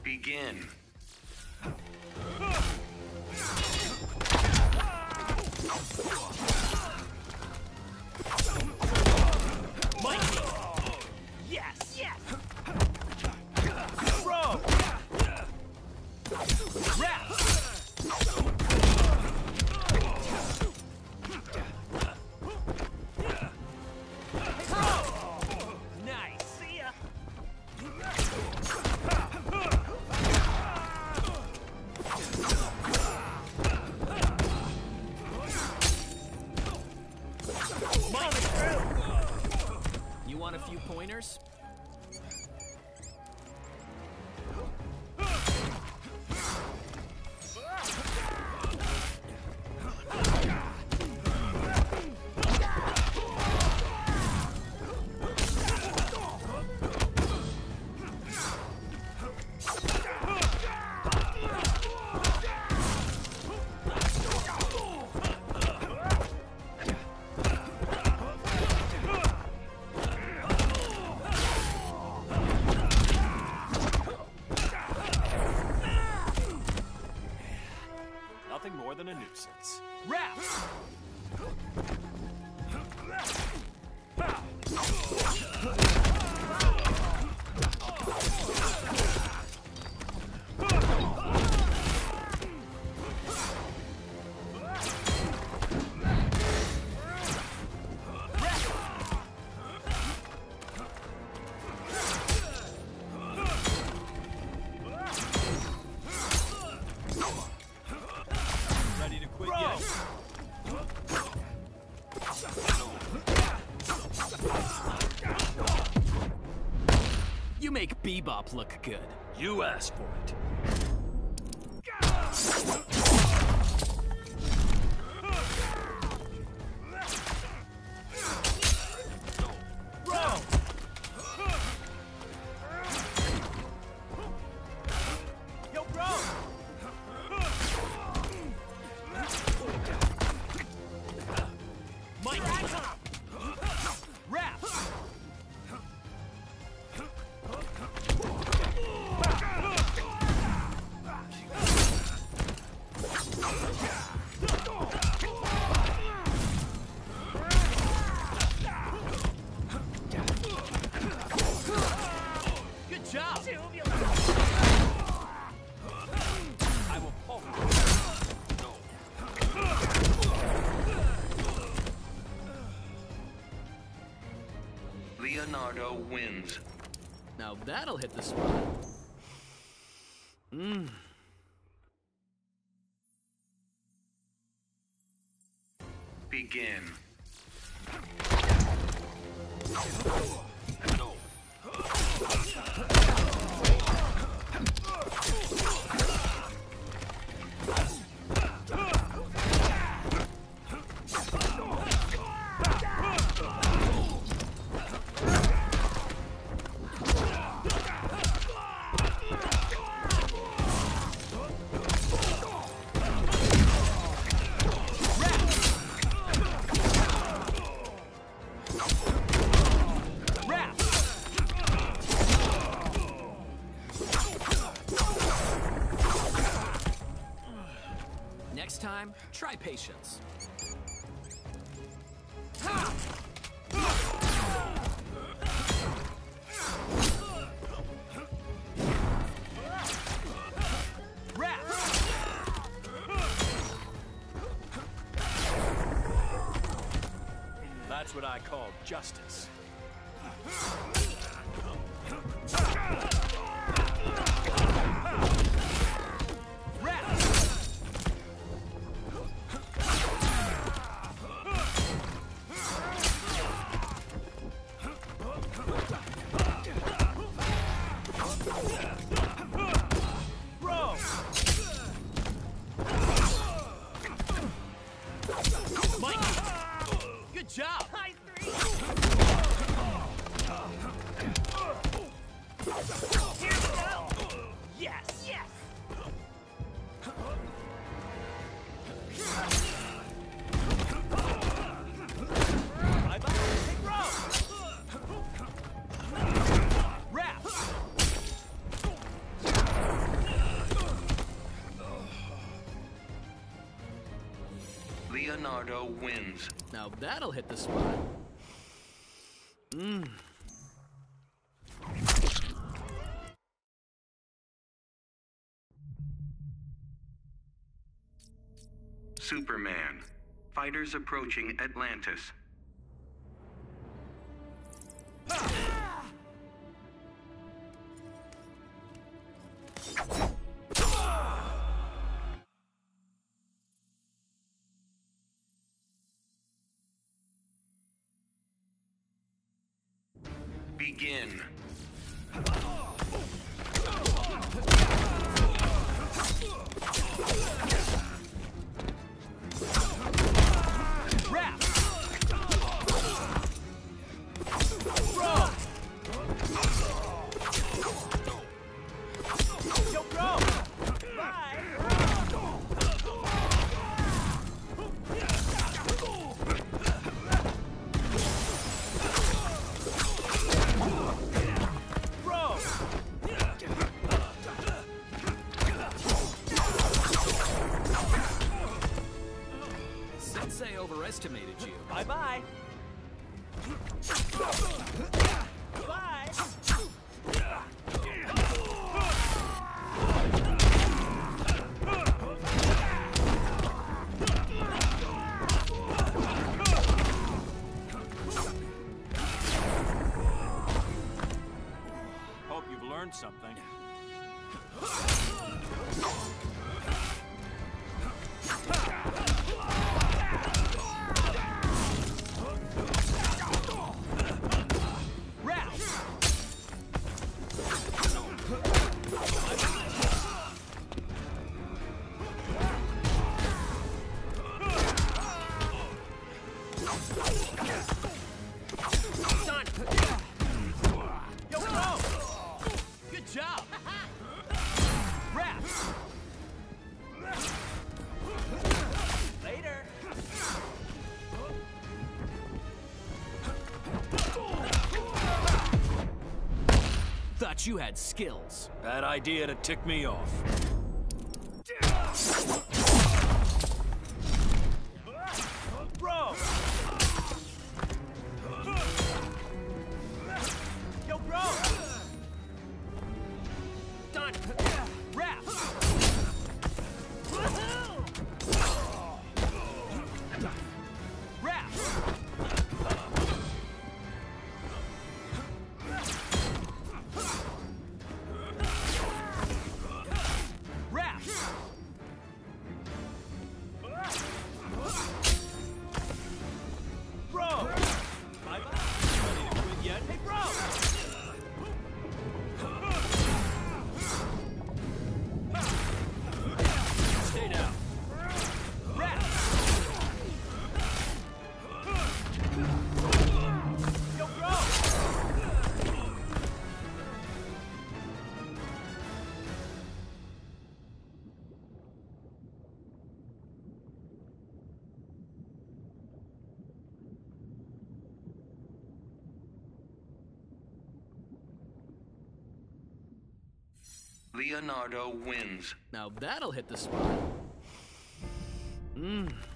Begin. Mikey! Yes! Yes! Bro! Rap! Nice! See ya! You want a few pointers? Nothing more than a nuisance. Rap! Ready to quit yet? You make Bebop look good. You asked for it. Bro! Yo, bro! Mike! Rap! Good job! I will pull. Leonardo wins. Now that'll hit the spot. Begin. Rap! Next time, try patience. Rap! That's what I call justice. Rap! Bro! Mikey! Good job! High three! Leonardo wins. Now that'll hit the spot. Superman. Fighters approaching Atlantis. Begin. Wrap! Bro! Yo, bro! Bye! Bro! Sensei overestimated you. Bye-bye. Bye. Hope you've learned something. Wrap! Done! Yo, bro! Good job! Wrap! Later! Thought you had skills. Bad idea to tick me off. Bro! Yo, bro! Done! Wrap! Wrap! Wrap! Bro! Bye-bye. Ready to quit yet? Hey, bro! Stay down. Wrap! Yo, bro! Leonardo wins. Now that'll hit the spot.